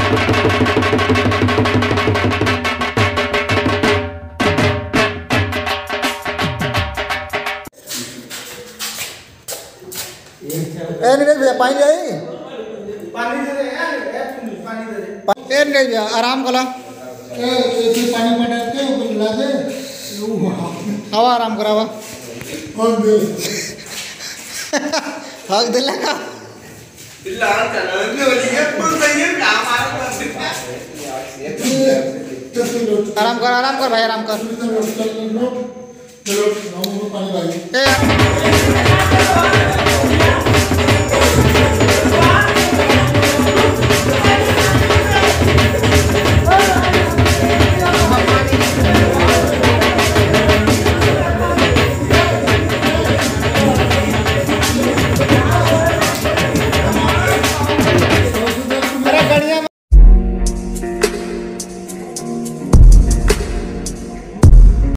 नहीं भैया पानी दे नहीं भैया आराम कला पानी पटा के ऊपर ला दे हवा आराम करावा हक दिला का आराम कर भाई आराम कर